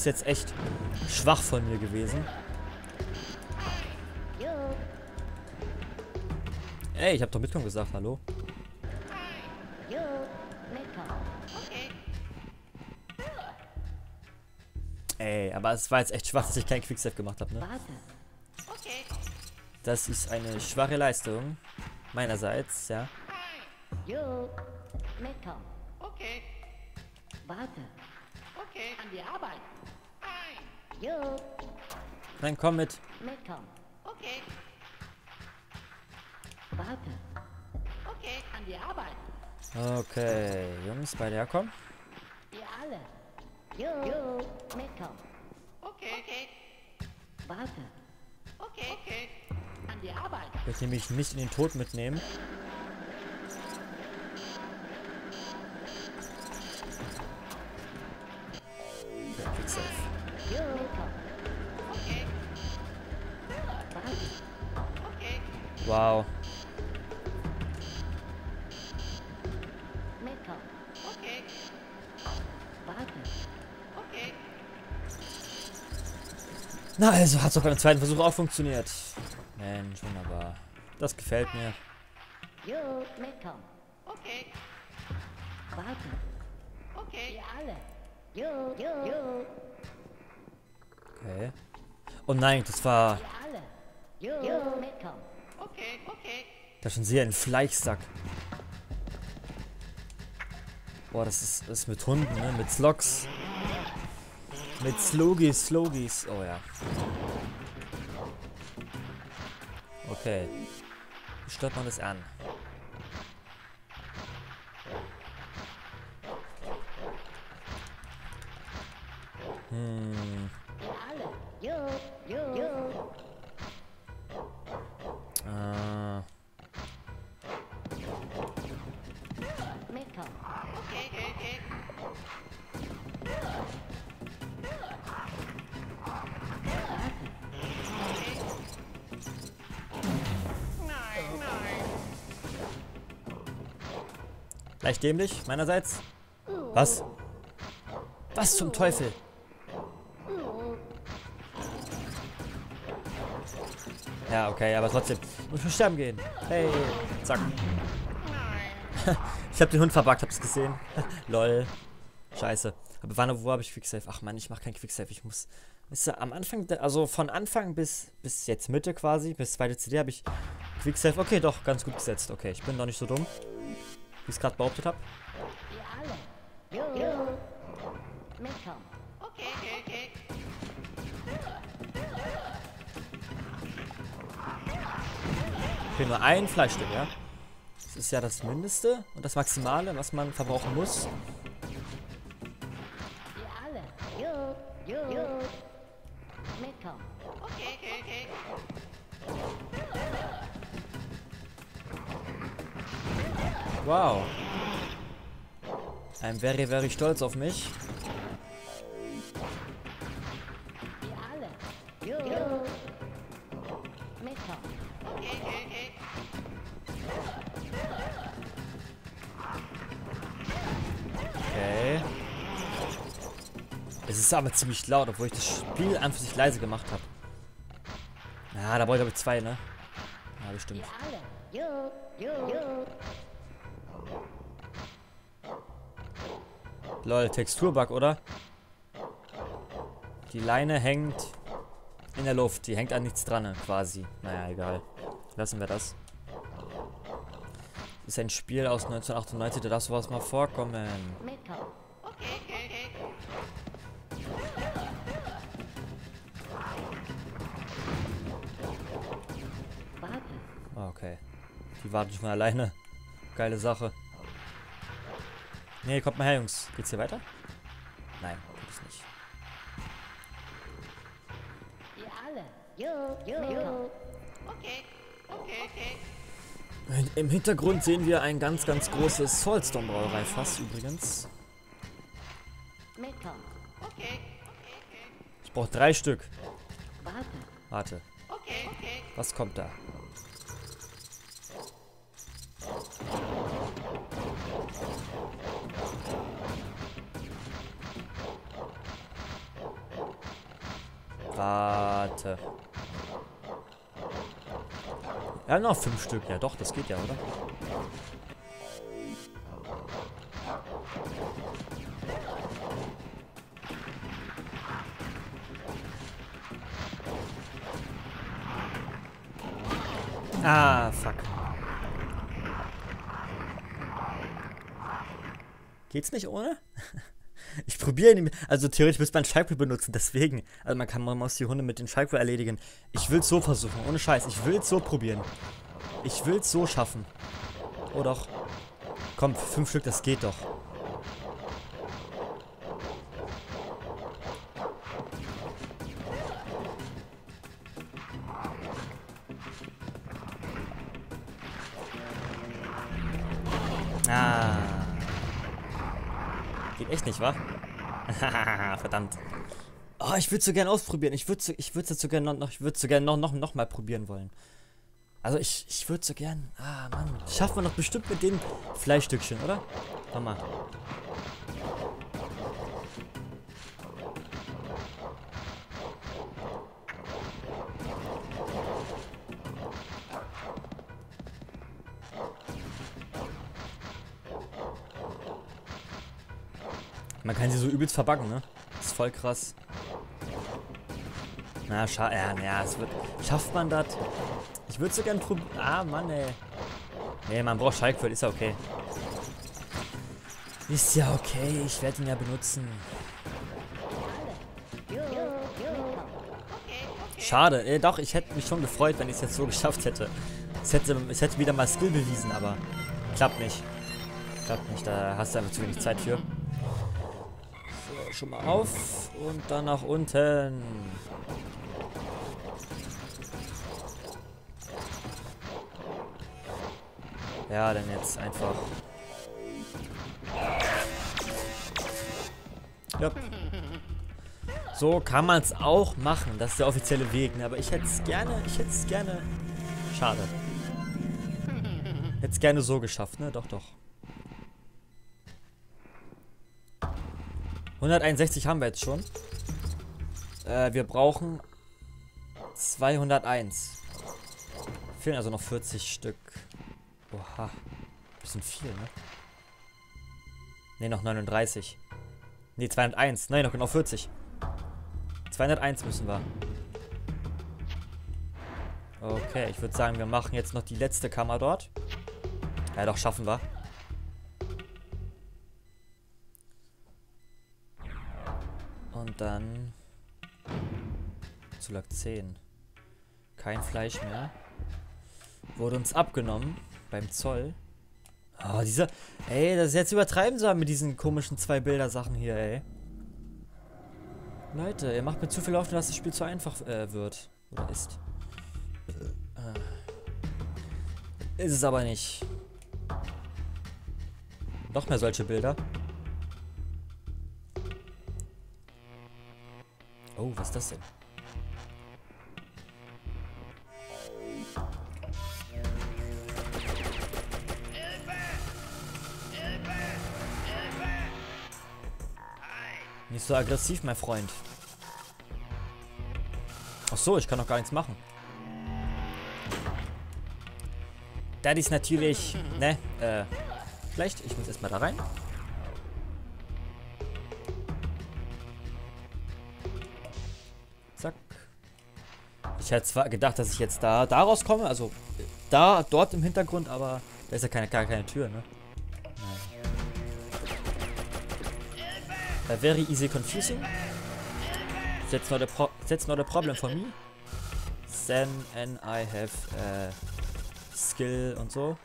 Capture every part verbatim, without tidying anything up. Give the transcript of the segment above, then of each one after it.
jetzt echt schwach von mir gewesen. Ey, ich hab doch mitkommen gesagt, hallo. Ey, aber es war jetzt echt schwach, dass ich kein Quicksave gemacht habe, ne? Das ist eine schwache Leistung. Meinerseits, ja. Okay. Warte. Okay. An die Arbeit. Jo. Dann komm mit. Mitkommen. Okay. Warte. Okay. An die Arbeit. Okay, Jungs, beide herkommen. Ihr alle. Jo. Jo. Mitkommen. Okay. Okay. Warte. Okay. Okay. An die Arbeit. Ich werde nämlich nicht in den Tod mitnehmen. Okay, Quicksave. Jo. Mitkommen. Okay. Warte. Okay. Wow. Mitkommen. Okay. Warte. Okay. Na also, hat es auch beim zweiten Versuch auch funktioniert. Mensch, wunderbar. Das gefällt mir. Jo. Mitkommen. Okay. Warte. Okay. Ihr alle. Jo. Jo. Jo. Okay. Oh nein, das war... Ihr alle. Jo. Jo. Mitkommen. Okay. Okay. Das ist schon sehr ein Fleischsack. Boah, das ist, das ist mit Hunden, ne? Mit Slogs. Mit Slogis, Slogis. Oh ja. Okay. Wie stört man das an? Hm. Ihr alle. Jo. Jo. Jo. Ah. Mitkommen. Okay. Okay. Okay. Nein, nein. Leicht dämlich, meinerseits. Was? Was zum Teufel? Ja, okay, aber trotzdem. Muss schon sterben gehen. Hey, zack. Ich hab den Hund verbuggt, hab's gesehen. Lol. Scheiße. Aber wann, wo habe ich Quicksave? Ach man, ich mach kein Quicksave. Ich muss. Ist am Anfang, also von Anfang bis bis jetzt Mitte quasi, bis zweite C D habe ich Quicksave. Okay, doch, ganz gut gesetzt. Okay, ich bin noch nicht so dumm, wie ich es gerade behauptet habe. Ihr alle. Jo. Jo. Mitkommen. Okay. Okay. Okay. Okay, nur ein Fleischstück, ja. Das ist ja das Mindeste und das Maximale, was man verbrauchen muss. Ihr alle. Jo. Jo. Jo. Mitkommen. Okay. Okay. Okay. Wow. I'm very, very stolz auf mich. Ihr alle. Jo. Jo. Mitkommen. Okay. Okay. Okay. Okay. Es ist aber ziemlich laut, obwohl ich das Spiel an für sich leise gemacht habe. Ja, da brauche ich glaube ich zwei, ne? Ja, bestimmt. Ihr alle. Jo. Jo. Jo. Lol, Texturbug, oder? Die Leine hängt in der Luft. Die hängt an nichts dran, quasi. Naja, egal. Lassen wir das. Das ist ein Spiel aus neunzehnhundertachtundneunzig, da darf sowas mal vorkommen. Mitkommen. Okay. Okay. Okay. Warte. Oh, okay. Die warten schon mal alleine. Geile Sache. Nee, kommt mal her, Jungs. Geht's hier weiter? Nein, tut es nicht. Ihr alle. Jo. Jo. Jo. Okay. Okay. Okay. Im Hintergrund sehen wir ein ganz, ganz großes Soulstorm-Brauerei-Fass übrigens. Mitkommen. Okay. Ich brauche drei Stück. Warte. Warte. Okay. Okay. Was kommt da? Warte. Ja, noch fünf Stück. Ja, doch, das geht ja, oder? Ah, fuck. Geht's nicht ohne? Ich probiere ihn. Also theoretisch müsste man Schalkwell benutzen, deswegen. Also man kann, man muss die Hunde mit den Schalkwell erledigen. Ich will's so versuchen, ohne Scheiß. Ich will's so probieren. Ich will's so schaffen. Oh doch. Komm, fünf Stück, das geht doch. Ah. Geht echt nicht, wa? Verdammt. Oh, ich würde so gerne ausprobieren. Ich würde so, ich würde so gerne noch, ich würde so gerne noch, noch, noch mal probieren wollen. Also ich, ich würde so gern. Ah, Mann. Schaffen wir noch bestimmt mit den Fleischstückchen, oder? Komm mal. Man kann sie so übelst verbacken, ne? Das ist voll krass. Na, schade. Ja, ja, es wird. Schafft man das? Ich würde so gern probieren. Ah, Mann, ey. Nee, man braucht Schalkwell, ist ja okay. Ist ja okay, ich werde ihn ja benutzen. Schade, äh, doch, ich hätte mich schon gefreut, wenn ich es jetzt so geschafft hätte. Es hätte, es hätte wieder mal Skill bewiesen, aber klappt nicht. Klappt nicht, da hast du einfach zu wenig Zeit für. So, schon mal auf und dann nach unten. Ja, dann jetzt einfach. Ja. So kann man es auch machen. Das ist der offizielle Weg. Ne? Aber ich hätte es gerne, ich hätte es gerne. Schade. Hätte es gerne so geschafft, ne? Doch, doch. hunderteinundsechzig haben wir jetzt schon. Äh, wir brauchen zweihunderteins. Fehlen also noch vierzig Stück. Oha. Bisschen viel, ne? Ne, noch neununddreißig. Ne, zweihunderteins. Nein, noch genau vierzig. zweihunderteins müssen wir. Okay, ich würde sagen, wir machen jetzt noch die letzte Kammer dort. Ja, doch, schaffen wir. Und dann Zulag zehn. Kein Fleisch mehr. Wurde uns abgenommen beim Zoll. Oh, dieser. Ey, das ist jetzt übertreiben sollen mit diesen komischen zwei Bilder-Sachen hier, ey. Leute, ihr macht mir zu viel Hoffnung, dass das Spiel zu einfach äh, wird. Oder ist. Äh. Ist es aber nicht. Noch mehr solche Bilder. Oh, was ist das denn? Nicht so aggressiv, mein Freund. Ach so, ich kann doch gar nichts machen. Das ist natürlich, ne, äh, schlecht. Ich muss erstmal da rein. Zack. Ich hätte zwar gedacht, dass ich jetzt da, da rauskomme, also da, dort im Hintergrund, aber da ist ja keine, gar keine Tür, ne? Uh, very easy confusing. That's not a, pro that's not a problem for me. Then and I have uh, skill und so.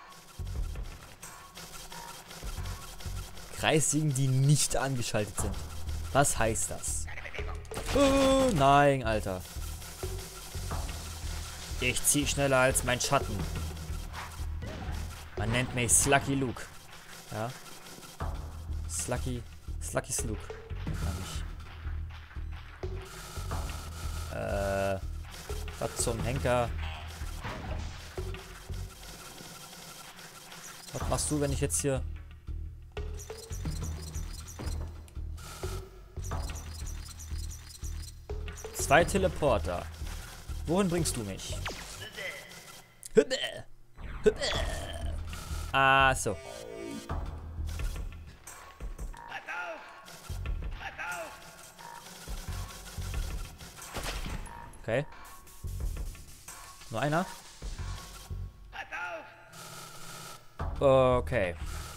Kreissägen, die nicht angeschaltet sind. Was heißt das? Oh, nein, Alter. Ich zieh schneller als mein Schatten. Man nennt mich Slucky Luke. Ja. Slucky. Slucky Slug. Äh. Was zum Henker? Was machst du, wenn ich jetzt hier. Zwei Teleporter. Wohin bringst du mich? Hüppe. Hüppe. Ah, so. Okay. Nur einer? Okay.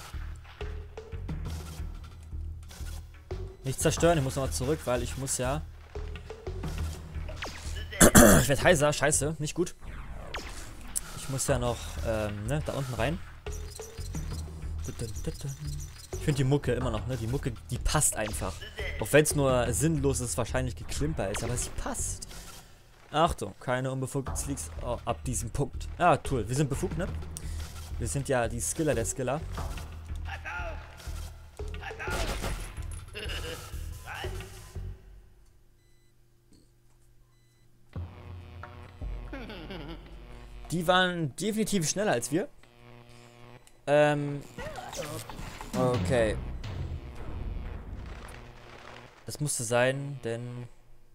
Nicht zerstören, ich muss nochmal zurück, weil ich muss ja... Ich werde heiser, scheiße, nicht gut. Ich muss ja noch, ähm, ne, da unten rein. Ich finde die Mucke immer noch, ne, die Mucke, die passt einfach. Auch wenn es nur sinnloses, wahrscheinlich Geklimper ist, aber sie passt. Achtung, keine unbefugten Sneaks oh, ab diesem Punkt. Ah, cool, wir sind befugt, ne? Wir sind ja die Skiller der Skiller. Die waren definitiv schneller als wir. Ähm. Okay. Das musste sein, denn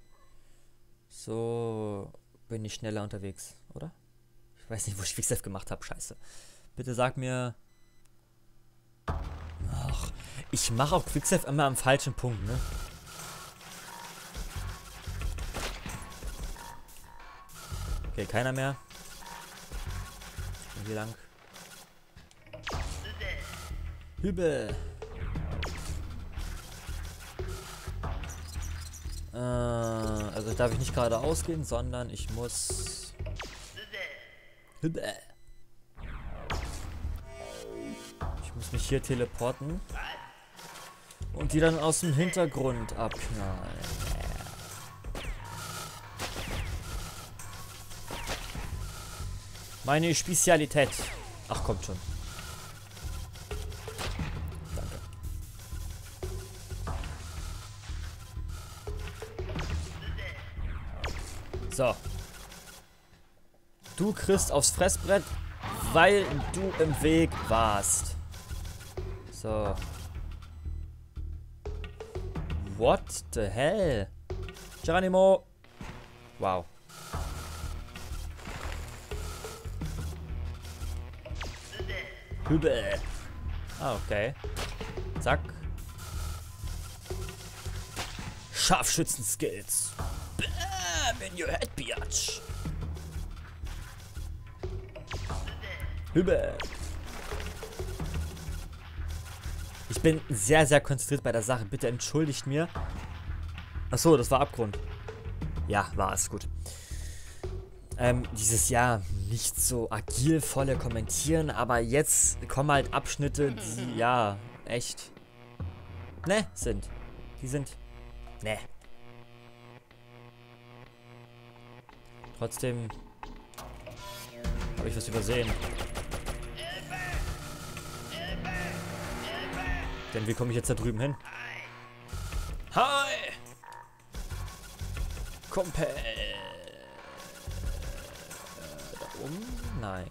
so bin ich schneller unterwegs, oder? Ich weiß nicht, wo ich Quicksave gemacht habe. Scheiße. Bitte sag mir... Ach, ich mache auch Quicksave immer am falschen Punkt, ne? Okay, keiner mehr. Wie lang? Hübe. Äh, also darf ich nicht geradeaus gehen, sondern ich muss... Hübe. Ich muss mich hier teleporten. Und die dann aus dem Hintergrund abknallen. Meine Spezialität. Ach, kommt schon. Danke. So. Du kriegst aufs Fressbrett, weil du im Weg warst. So. What the hell? Geronimo. Wow. Hübe. Ah, okay. Zack. Scharfschützen-Skills. Bam in your head, biatch. Hübe. Ich bin sehr, sehr konzentriert bei der Sache. Bitte entschuldigt mir. Achso, das war Abgrund. Ja, war es. Gut. Ähm, dieses Jahr nicht so agilvolle Kommentieren, aber jetzt kommen halt Abschnitte, die, ja, echt, ne, sind. Die sind, ne. Trotzdem habe ich was übersehen. Denn wie komme ich jetzt da drüben hin? Hi! Kumpel! Um? Nein.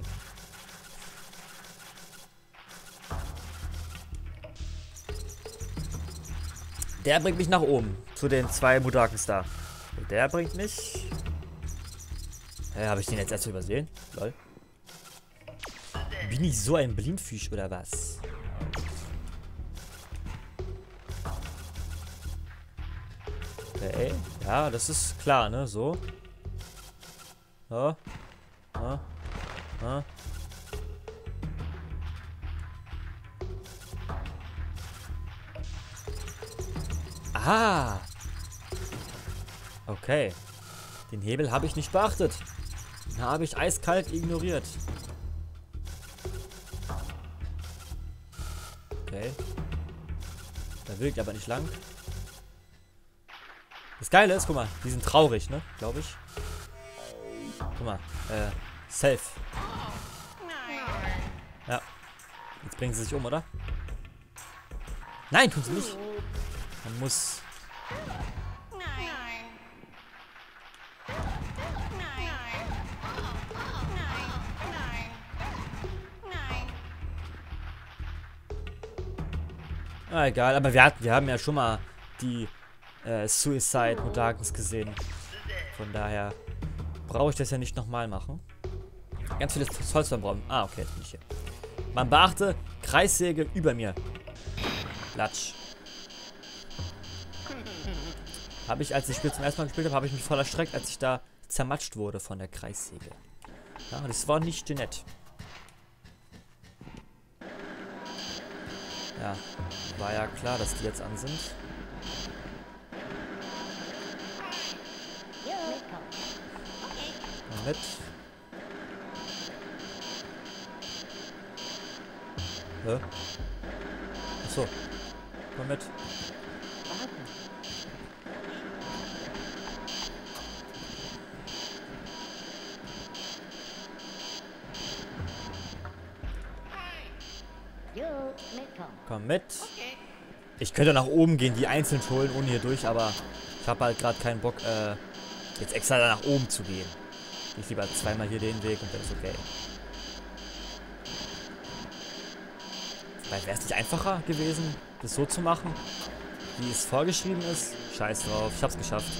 Der bringt mich nach oben. Zu den zwei Mudakens da. Und der bringt mich... Hä, habe ich den jetzt erst so übersehen? Lol. Bin ich so ein Blindfisch oder was? Okay. Ja, das ist klar, ne? So. Ja. Ah, ah. Ah. Okay. Den Hebel habe ich nicht beachtet. Den habe ich eiskalt ignoriert. Okay. Da will ich aber nicht lang. Das Geile ist, guck mal, die sind traurig, ne? Glaube ich. Guck mal, äh, safe. Ja. Jetzt bringen sie sich um, oder? Nein, tun sie nicht. Man muss... Ah, egal, aber wir hatten, wir haben ja schon mal die äh, Suicide Mudakens gesehen. Von daher brauche ich das ja nicht nochmal machen. Ganz viele Holz brauchen. Ah, okay, jetzt bin ich hier. Man beachte, Kreissäge über mir. Latsch. Habe ich, als ich das Spiel zum ersten Mal gespielt habe, habe ich mich voll erschreckt, als ich da zermatscht wurde von der Kreissäge. Ja, das war nicht nett. Ja, war ja klar, dass die jetzt an sind. Mit. Hä? Achso. Komm mit. Komm mit. Ich könnte nach oben gehen, die einzeln holen, ohne hier durch, aber ich habe halt gerade keinen Bock, äh, jetzt extra da nach oben zu gehen. Ich lieber zweimal hier den Weg und dann ist okay. Vielleicht wäre es nicht einfacher gewesen, das so zu machen, wie es vorgeschrieben ist. Scheiß drauf, ich hab's geschafft.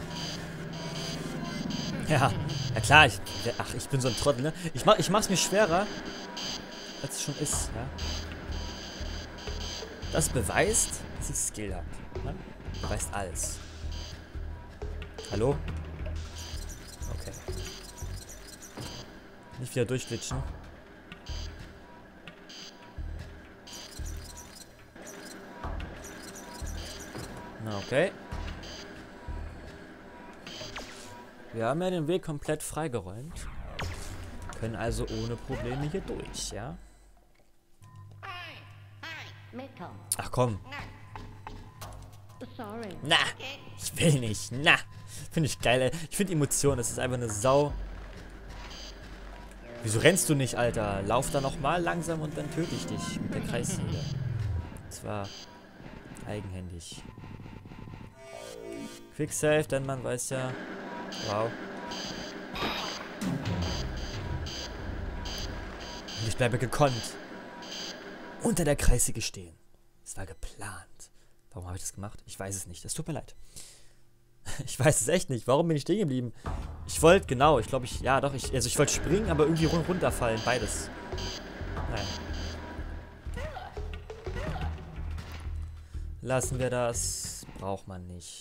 Ja, ja klar, ich, ach, ich bin so ein Trottel, ne? Ich, mach, ich mach's mir schwerer, als es schon ist, ja. Das beweist, dass ich Skill habe. Ne? Beweist alles. Hallo? Okay. Nicht wieder durchglitschen. Na, okay. Wir haben ja den Weg komplett freigeräumt. Können also ohne Probleme hier durch, ja? Ach komm. Na, ich will nicht. Na. Finde ich geil, ey. Ich finde Emotionen, das ist einfach eine Sau. Wieso rennst du nicht, Alter? Lauf da nochmal langsam und dann töte ich dich mit der Kreissäge. Das war eigenhändig. Quicksave, denn man weiß ja... Wow. Und ich bleibe gekonnt. Unter der Kreissäge stehen. Das war geplant. Warum habe ich das gemacht? Ich weiß es nicht. Es tut mir leid. Ich weiß es echt nicht. Warum bin ich stehen geblieben? Ich wollte, genau, ich glaube, ich, ja doch, ich, also ich wollte springen, aber irgendwie run runterfallen. Beides. Nein. Lassen wir das. Braucht man nicht.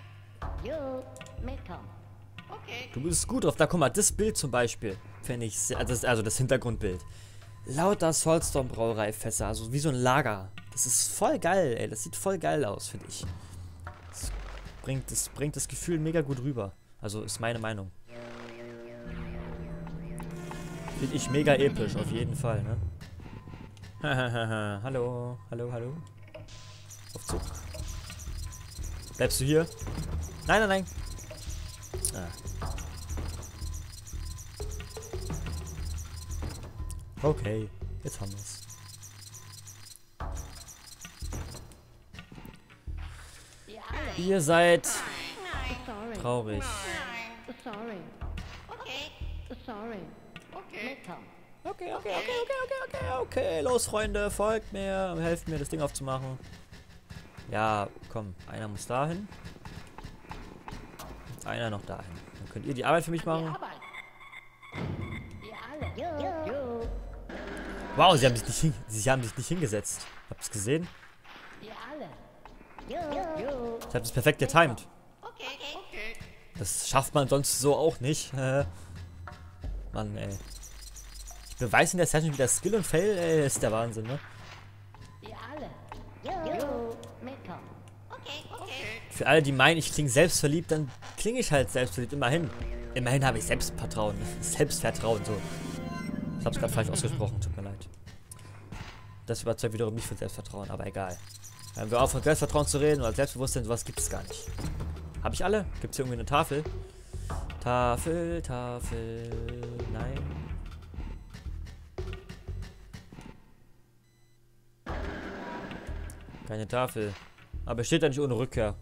Du bist gut drauf. Da, guck mal, das Bild zum Beispiel. Fände ich sehr, also das, also das Hintergrundbild. Lauter Soulstorm Brauereifässer, also wie so ein Lager. Das ist voll geil, ey. Das sieht voll geil aus, finde ich. Das bringt, das bringt das Gefühl mega gut rüber. Also ist meine Meinung. Finde ich mega episch, auf jeden Fall, ne? Hallo, hallo, hallo. Auf Zug. Bleibst du hier? Nein, nein, nein. Ah. Okay, jetzt haben wir's. Ihr seid traurig. Okay, okay, okay, okay, okay, okay, okay. Los, Freunde, folgt mir, helft mir, das Ding aufzumachen. Ja, komm, einer muss dahin. Und einer noch dahin. Dann könnt ihr die Arbeit für mich machen. Wow, sie haben sich nicht, hin sie haben sich nicht hingesetzt. Habt ihr es gesehen? Ich habe das perfekt getimed. Das schafft man sonst so auch nicht. Mann, ey. Ich beweise in der Session wieder Skill und Fail, ey, ist der Wahnsinn, ne? Für alle, die meinen, ich klinge selbstverliebt, dann klinge ich halt selbstverliebt. Immerhin. Immerhin habe ich Selbstvertrauen. Selbstvertrauen, so. Ich habe es gerade falsch ausgesprochen, tut mir leid. Das überzeugt wiederum nicht von Selbstvertrauen, aber egal. Wenn wir auf von Selbstvertrauen zu reden oder Selbstbewusstsein, sowas gibt es gar nicht. Habe ich alle? Gibt es hier irgendwie eine Tafel? Tafel, Tafel, nein. Keine Tafel. Aber steht da nicht ohne Rückkehr.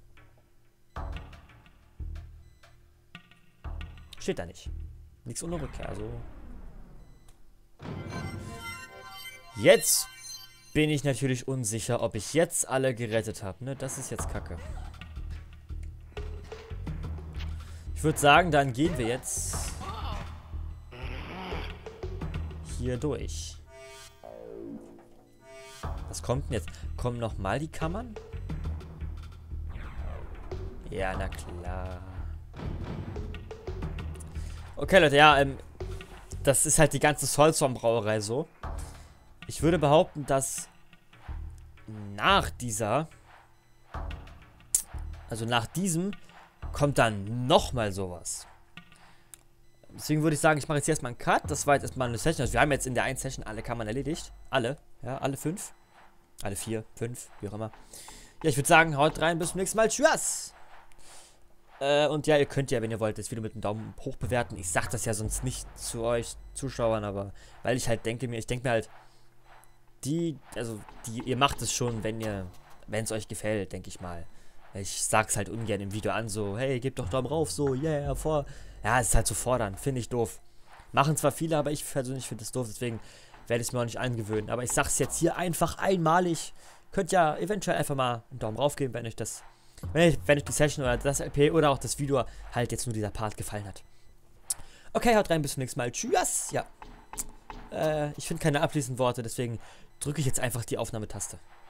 Steht da nicht. Nichts ohne Rückkehr, also. Jetzt bin ich natürlich unsicher, ob ich jetzt alle gerettet habe. Ne, das ist jetzt Kacke. Ich würde sagen, dann gehen wir jetzt hier durch. Was kommt denn jetzt? Kommen nochmal die Kammern? Ja, na klar. Okay, Leute, ja, ähm, das ist halt die ganze Soulstorm-Brauerei so. Ich würde behaupten, dass nach dieser, also nach diesem, kommt dann nochmal sowas. Deswegen würde ich sagen, ich mache jetzt hier erstmal einen Cut. Das war jetzt erstmal eine Session. Also wir haben jetzt in der einen Session alle Kammern erledigt. Alle, ja, alle fünf. Alle vier, fünf, wie auch immer. Ja, ich würde sagen, haut rein, bis zum nächsten Mal. Tschüss! Äh, und ja, ihr könnt ja, wenn ihr wollt, das Video mit einem Daumen hoch bewerten. Ich sag das ja sonst nicht zu euch Zuschauern, aber weil ich halt denke mir, ich denke mir halt, die, also, die, ihr macht es schon, wenn ihr, wenn es euch gefällt, denke ich mal. Ich sag's halt ungern im Video an, so, hey, gebt doch Daumen rauf, so, yeah, vor. Ja, es ist halt so fordern, finde ich doof. Machen zwar viele, aber ich persönlich finde es doof, deswegen werde ich es mir auch nicht angewöhnen. Aber ich sag's jetzt hier einfach einmalig. Könnt ja eventuell einfach mal einen Daumen rauf geben, wenn euch das, wenn euch, wenn euch die Session oder das L P oder auch das Video halt jetzt nur dieser Part gefallen hat. Okay, haut rein, bis zum nächsten Mal. Tschüss, ja. Äh, ich finde keine abschließenden Worte, deswegen drücke ich jetzt einfach die Aufnahmetaste.